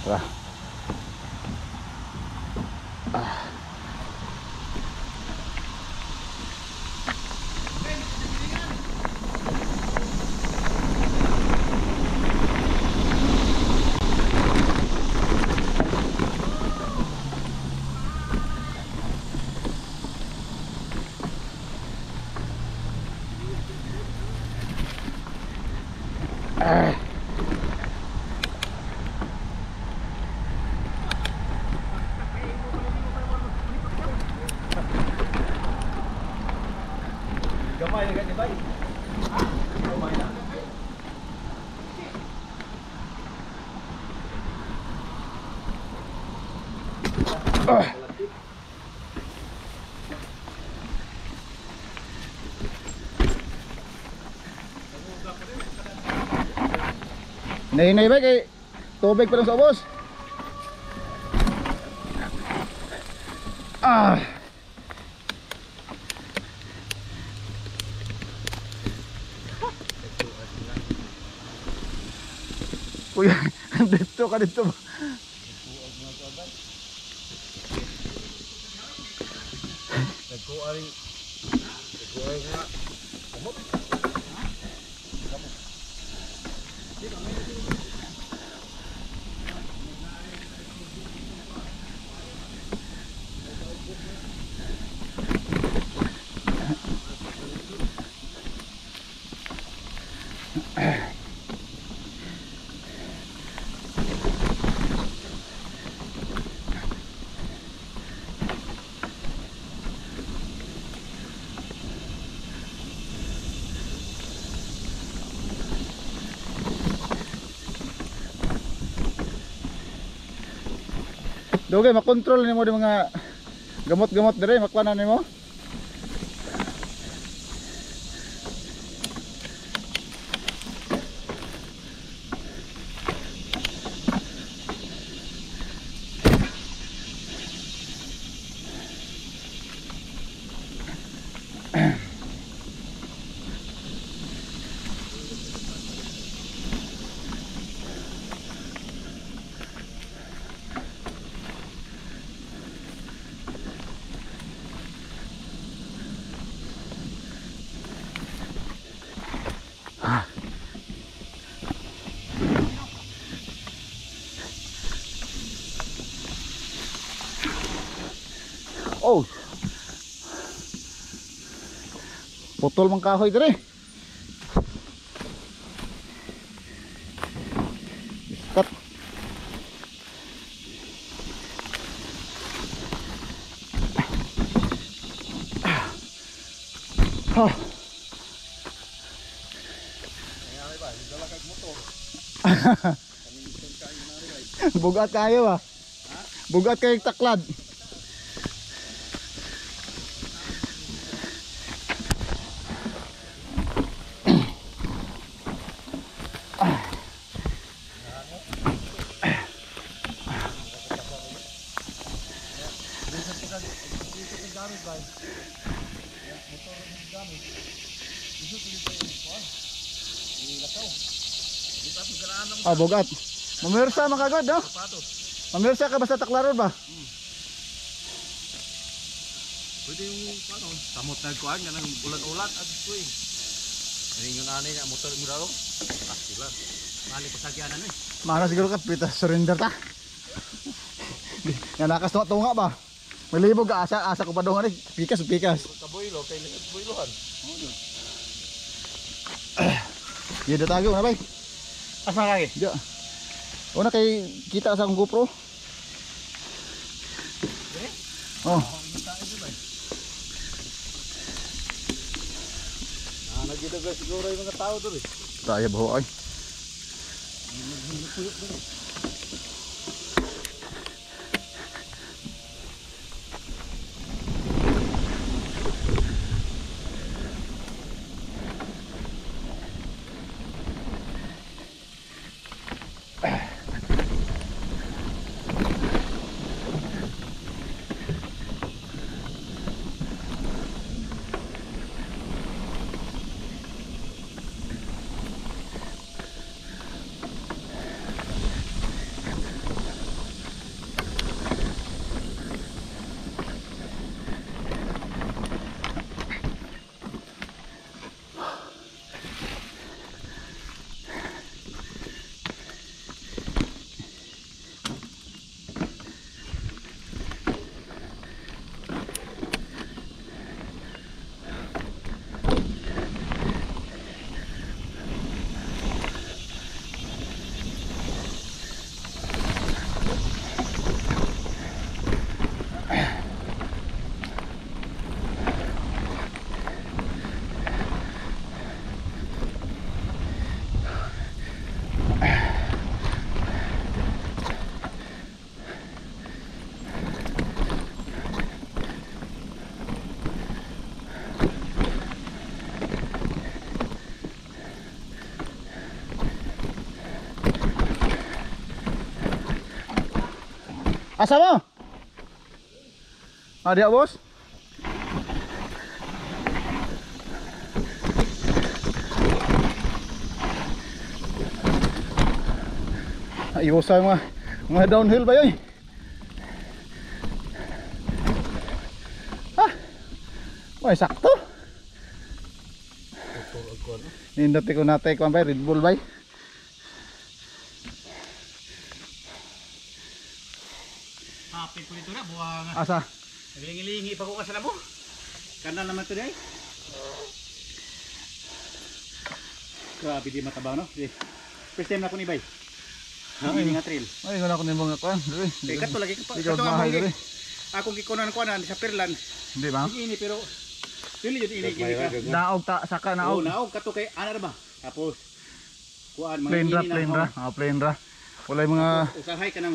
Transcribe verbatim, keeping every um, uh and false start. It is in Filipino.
Tara. Ah. Ah. Gamay na ganyan ba? Gamay na. Ah. Hinay-hinay ba kay tubig pa lang sa ubos. Ah. Kuya, dito ka dito ba? Nagkuaring Nagkuaring nga Kamot Kamot Dugay makontrol nimo di mga gamot-gamot dire makwanan nimo. Oh. Putol mang kahoy dire. Kat. Ah. Bugat kayo ba? Bugat kayo taklad. Ah, bugat. Mamirsa makagod, no? Mamirsa ka basta taklaron ba? Hmm. Pwede yung paano, samot na kuhaan nga ng ulan-ulan at ito eh. Ano yung nanay na motor mo daw? Ah, sila. Mali pasagyanan eh. Mana siguro ka pita surrender ta. Nga nakas tunga tunga ba? Malibog ka asa asa ko pa daw nga rin. Pikas pikas. Kaboylo, kay boylohan. Iya dah tago na bay. Asa lagi? Dia. Una kay kita sa akong GoPro. Oh. Ah, nagidagay siguro yung mga tao doon eh. Tayo baho ay. Asa mo? Ah, diya boss? Ayusa mga mga downhill ba yun? Ah, may sakto. Nindoti ko natay ko ba Red Bull ba? Hapit ko dito na, buwang. Asa? Nagilingi-lingi pa ko kasala mo. Kanal naman to day. Grabe di mataba no? Di. First time na ko ni bay. Hindi nga trail. Ay, wala ko nimong kuan. Dili. Eh kato lagi ka pa. Di ka Kato mahay ang dili. akong gikunan ko na sa Perlan. Hindi ba? Ini pero dili jud ini gini ka. Naog ta saka Oh, naog. naog kato kay ana ba? Tapos kuan mga Plain ra, ini na plain ho. ra. Ah, plain ra. Wala yung mga Usahay ka ng